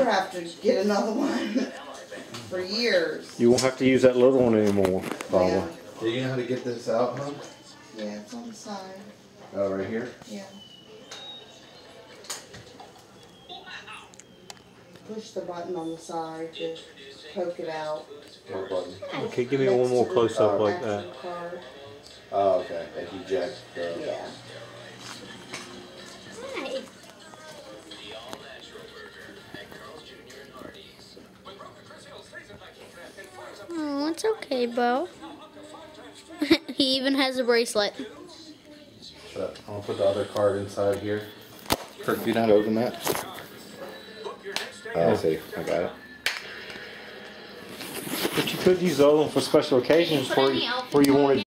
have to get another one for years. You won't have to use that little one anymore, probably. Yeah. Do you know how to get this out, huh? Yeah, it's on the side. Oh, right here? Yeah. Push the button on the side to poke it out. What button? Okay, give me one more close up like that. Card. Oh, okay. And eject the... Yeah. Hi. Oh, it's okay, Bo. He even has a bracelet. So, I'll put the other card inside here. Kirk, do you know how to open that? Oh, I see. I got it. But you could use the other one for special occasions where you wanted